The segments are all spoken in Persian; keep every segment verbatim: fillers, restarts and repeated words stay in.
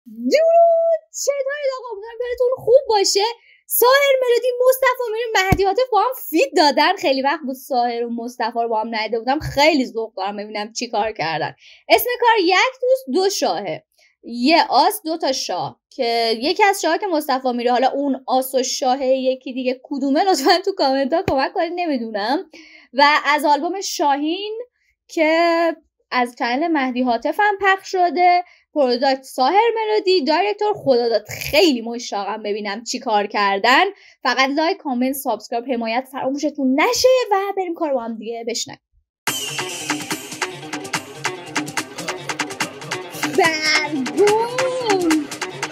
درود، چطورید آقا؟ امیدوارم کارتون خوب باشه. ساحر ملودی، مصطفی میریم، مهدی عاطف با هم فیت دادن. خیلی وقت بود ساحر و مصطفی رو با هم ندیده بودم. خیلی ذوق دارم ببینم چی کار کردن. اسم کار یک دوست دو شاهه، یه آس دو تا شاه، که یکی از شاه که مصطفی میره، حالا اون آس و شاه یکی دیگه کدومه لطفا تو کامنت ها کمک کنید، نمیدونم. و از آلبوم شاهین که از کانال مهدی عاطف هم پخش شده، پروداکت ساحر ملودی، دایرکتور خداداد. خیلی مشتاقم ببینم چی کار کردن. فقط لایک، کامنت، سابسکرایب، حمایت فراموشتون نشه و بریم کار با هم دیگه بشنویم. برگون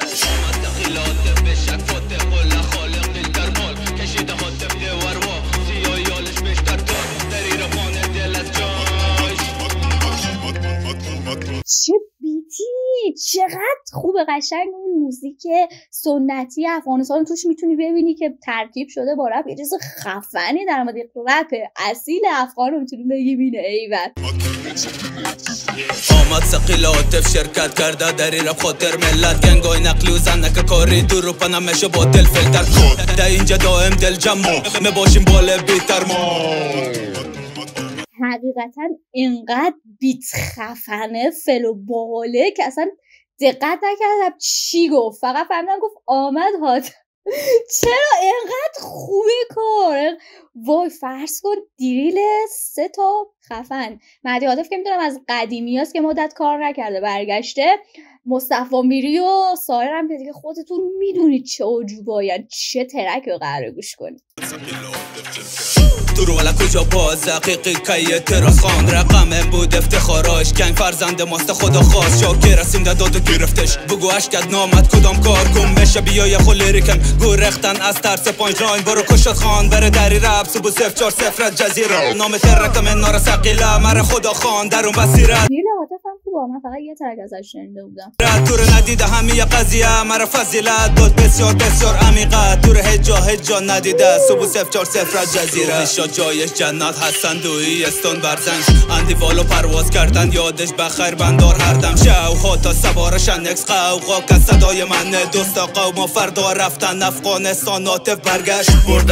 چه بیتی، چقدر خوب، قشنگ. اون موزیک سنتی افغانستان توش میتونی ببینی که ترکیب شده با رپ. یه چیز خفنی در مورد رپ اصیل افغان رو میتونی بگی. بینه ایول آمد ثقیل عاطف شرکت کرده در این رپ خاطر ملت، گنگای نقلی و زنک کاری دور رو پنمشه با دل فلتر کن. در اینجا دائم دل جمع میباشیم بالا بیتر ما. حقیقتا اینقدر بیت خفنه، فلو باله که اصلا دقت نکردم چی گفت، فقط فهمیدم گفت آمد هات. چرا اینقدر خوبه کار؟ وای فرض کن دیریل سه تا خفن. مهدی عاطف که میدونم از قدیمی هست که مدت کار نکرده برگشته. مصطفی میری و سایر هم که دیگه خودتون میدونید چه عجوباین، چه ترک رو قراره گوش کنید. دورو والا کجا باز حقیقی که تراس خان رقم بود افتخاراش، گنگ فرزند ماست خدا خواست، شاکر رسیم داد و گرفتش. بگو اشکت نامد کدام کار کن بشه بیای خو لیریکم گو رختن از ترس پانچ لاین برو کشت خان بره دری رب سبو صفر چار صفر جزیره نام ترکم نار سقیله مر خدا خان درون بصیرت. دیل عاطفم خوبه، من فقط یه ترک ازش شنیده بودم. تور ندیده همه قضیه مر فضیلت داد بسیار بسیار عمیقه، تور هجا هجا ندیده سبو صفر چار صفر جزیره. جایش جنت هستن دوی استون برزنگ اندی والو پرواز کردن یادش بخیر بندار هر دم شو تا سوارشن اکس قوقا که صدای من دوستا قوم فردا رفتن افغانستان عاطف برگشت برد.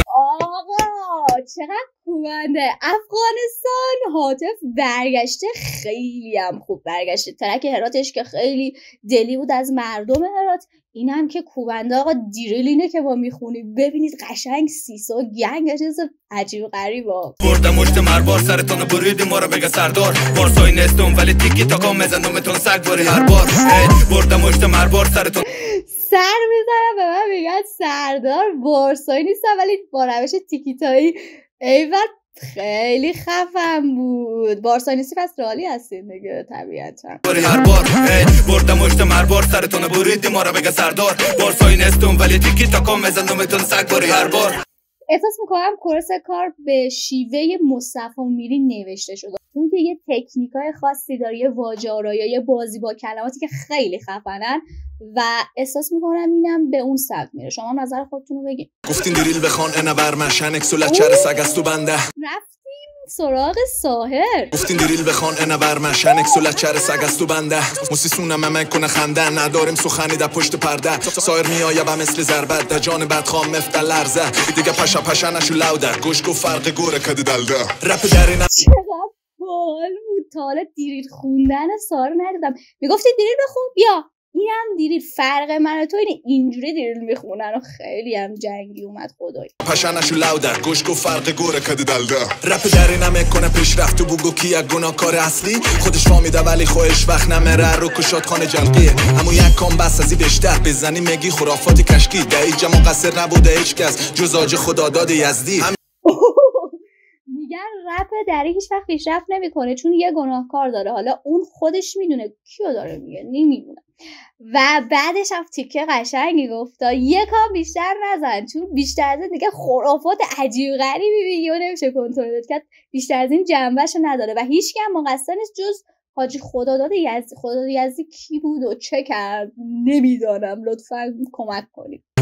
آقا چقدر خوبنده افغانستان، عاطف برگشته، خیلی هم خوب برگشته. ترک هراتش که خیلی دلی بود از مردم هرات، این هم که کوبنده. آقا دیریل اینه که با میخونی ببینید قشنگ سیسا گنگ، چیز عجیب غریبا. بردم مشت مربار سرتون بریدی ما رو بگه سردار بارسای نستون ولی تیکی تاکا مزنومتون سگ باری هر بار. بردم مشت مربار سرتون سر میزنم به من میگن سردار، بارسایی نیستم ولی با روش تیکیتایی. ایول خیلی خفن بود. بارسایی نیستی پس رالی هستین دیگه طبیعتا. باری هر بار بردم مشت مربار سرتون بریدی ما رو بگه سردار بارسایی نستون ولی تیکی تاکا مزنومتون سگ باری هر بار. احساس میکنم کورس کار به شیوه مصطفی میری نوشته شده، چون که یه تکنیکای خاصی داره، یه واژه آرایی، یه بازی با کلماتی که خیلی خفنن و احساس میکنم اینم به اون سمت میره. شما نظر خودتون رو بگید. گفتین دیریل بخوان انا برمشن اکسولت چر سگ است تو بنده. رفتیم سراغ ساحر. گفتین دیریل بخوان انا برمشن اکسولت چر سگ است تو بنده. موسیسونم ممک کنه خنده نداریم سخنی در پشت پرده. سایر میآیه با مثل ضربت در جان بدخوام مفت لرزه دیگه پشا پشا نشو لوده گوش گو فرق گوره کدی دلده رپ درین. چقدر بال بود. تا حالا دیریل خوندن ساحر ندیدم. میگفتی دیریل بخون بیا، این هم دیریل. فرق من و تو اینه اینجوری دیریل میخونن و خیلی هم جنگی اومد خدایی. پشنشو لوده گوش گو فرق گوره کدی دلده. رپ دری نمیکنه پیشرفت تو بگو کیه گناهکار اصلی خودش فهمیده ولی خودش وقت نمیره رو کشات خانه جلقیه. همون یک کام بس ازی بیشتر بزنی میگی خرافاتی کشکی در اینجا مقصر نبوده هیچ کس جز آج خداداد یزدی. میگن رپ دری هیچ وقت پیشرفت نمیکنه چون یه گناهکار داره. حالا اون خودش میدونه کیو داره میگه، نمیدونه. و بعدش هم تیکه قشنگی گفتا یکم بیشتر نزن چون بیشتر از این دیگه خرافات عجیب غریبی میگی و نمیشه کنترلت کرد. بیشتر از این جنبهشو نداره و هیچ کی هم مقصر نیست جز حاجی خداداد یزدی. خداداد یزدی کی بود و چه کرد نمیدانم، لطفا کمک کنید. همون یک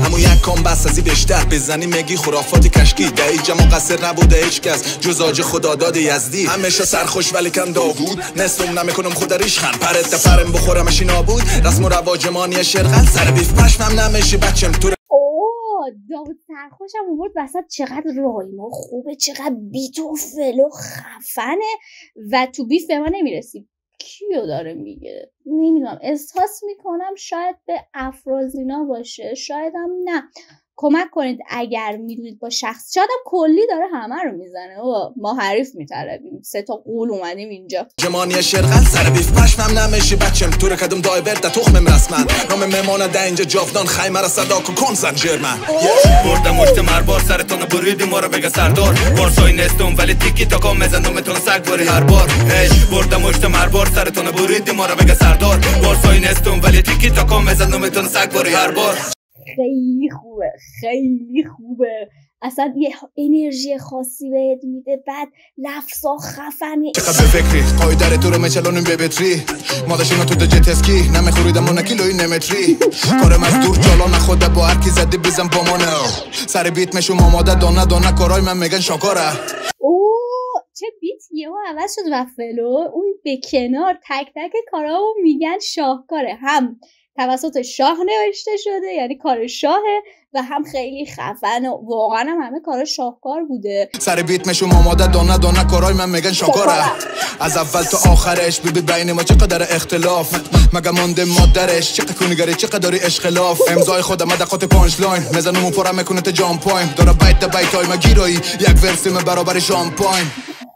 کن بس ازی بیشتر بزنی مگی خرافاتی کشکی دهی جمع قصر نبوده هیچ کس جز آج خداداد یزدی همیشه سرخوش ولی کم داوود نستم نمیکنم خود ریشخن پرت دفرم بخورمشی نابود رسم و رواج مانی شرقل سر بیف پشمم نمیشی بچم تو. اوه داوود سرخوشم اومد وسط. چقدر رایما خوبه، چقدر بیت و فلو خفنه و تو بیف به ما نمیرسی. کیو داره میگه نمیدونم، احساس میکنم شاید به افرازینا باشه، شاید هم نه. کمک کنید اگر میدونید با شخص، شاید هم کلی داره همه رو میزنه و ما حریف میطلبیم. سه تا قول اومدیم اینجا. جمانی شرقل سر بیف پشمم نمیشی بچم تو رو کدوم دای برد تخمم رسمن نام مهمان ده اینجا جاودان خیمه را صدا کن کن سنجرمن بردم مشت مربار سرتون بریدی ما رو بگه سردار بارسای نستم ولی تیکی تاکا مزندم متون سگ باری هر بار هی بردم مشت مربار سرتون بریدی ما رو بگه سردار بارسای نستم ولی تیکی تاکا مزندم متون سگ باری هر بار. خیلی خوبه، خیلی خوبه، اصلا یه انرژی خاصی بهت میده. بعد لفظا خفنه. چقدر به فکری قایدر تو رو میچلونیم به بطری ماداشینا تو ده جت اسکی نمیخوریدم اون کیلوی نمتری کارم از دور جالا نخوده با هر کی زدی بزن با مانه سر بیت مشوم آماده دانه دانه کارای من میگن شاکاره. اوه چه بیت یهو عوض شد و فلو اون به کنار تک تک کارامو میگن شاهکاره. هم توسط شاه نوشته شده یعنی کار شاهه و هم خیلی خفن و واقعا هم همه کار شاهکار بوده. سر بیت مشوم آماده دانه دانه کارای من میگن شاکاره. از اول تا آخرش ببین بین ما چقدر اختلاف مگه مانده مادرش چقدر کنیگری چقدر اشخلاف امضای خودم دقات پانچ لاین مزنمو پرم میکنه تا جام پایم داره بیت دا بیت های مگیرایی یک ورسی من برابر شامپاین.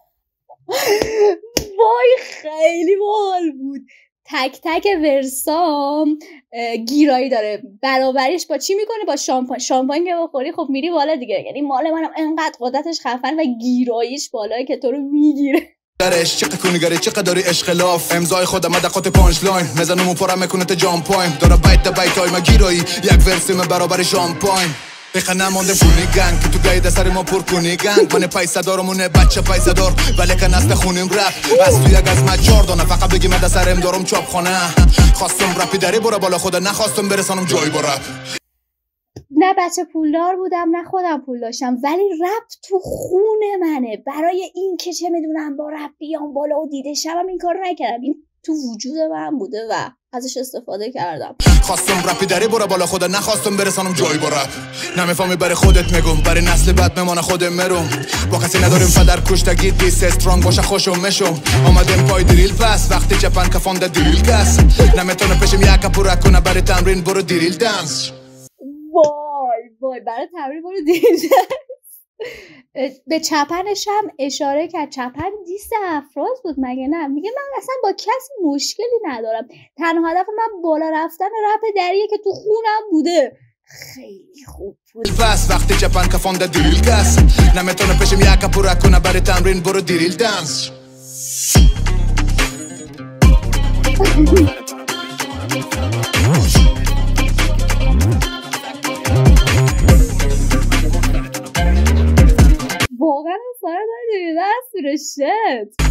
وای خیلی باحال بود. تک تک ورسام گیرایی داره. برابریش با چی میکنه؟ با شامپاین. شامپاین که بخوری خب میری بالا دیگه. یعنی مال منم انقدر قدرتش خفن و گیراییش بالایی که تو رو میگیره. درش چقدر کنیگری چقدر اشخلاف امضای خودم دقات پانچ لاین مزنمو پرم میکنه تا جام پایم داره بیت دا بیت های مگیرایی یک ورسی من برابر شامپاین. بخه نمانده پولی گنگ که تو گاید سر ما پر کنی گنگ من پیسه دارمونه بچه پیسه دار ولی که نسل خونیم رپ از تو یک از مجار دانه فقط بگی مده سرم دارم چاپ خانه خواستم رپی داری برا بالا خدا نخواستم برسانم جایی با رپ. نه بچه پولدار بودم نه خودم پول داشتم ولی رپ تو خون منه. برای این که چه میدونم با رپ بیام بالا و دیده شبم این کار نکردم. این تو وجود من بوده و ازش استفاده کردم. خواستم رپی داری برا بالا خدا نخواستم برسانم جایی با رپ نمیفهمی برای خودت میگم برای نسل بعد میمانه خودم مرم با کسی نداریم پدر کشتگی دیس استرانگ باشه خوشم مشم آمدم پای دریل پس وقتی چپن کفانده دریل کس نمیتونه پشم یک پورک کنه برای تمرین برو دریل دنس. وای وای برای تمرین برو دریل دنس. به چپنش هم اشاره کرد. چپن دیست افراز بود مگه نه؟ میگه من اصلا با کسی مشکلی ندارم، تنها هدف من بالا رفتن رپ دریه که تو خونم بوده. خیلی خوب بود. پس وقتی چپن کفانده دریل کس نمیتونه پشم یک پورک کنه برای تمرین برو دریل دنس. واقعا سارا داره دیده از سورشت.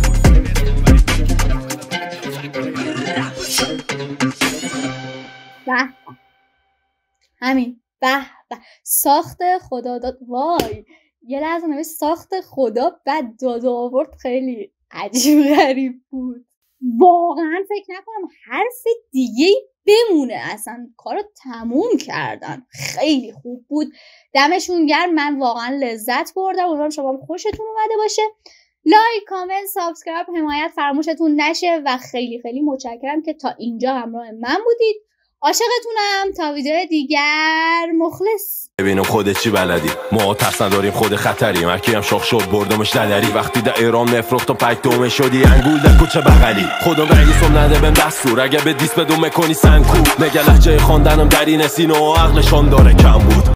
به همین به به ساخت خدا داد. وای یه لحظه نوشت ساخت خدا بعد داد آورد. خیلی عجیب غریب بود. واقعا فکر نکنم حرف دیگه بمونه. اصلا کارو تموم کردن. خیلی خوب بود. دمشون گرم. من واقعا لذت بردم. امیدوارم شما خوشتون اومده باشه. لایک، کامنت، سابسکرایب، حمایت فراموشتون نشه و خیلی خیلی متشکرم که تا اینجا همراه من بودید. عاشقتونم. تا ویدیو دیگر مخلص. ببینم خودت چی بلدی، ما ترس نداریم خود خطری، مرکی هم شاخ شد بردمش نداری، وقتی در ایران نفرخت و پک دومه شدی انگول در کوچه بغلی، خدا رئیسم نده بهم دستور اگه به دیس بدون میکنی سنکو، نگه لحجه خواندنم در این سینه و عقلشان داره کم بود.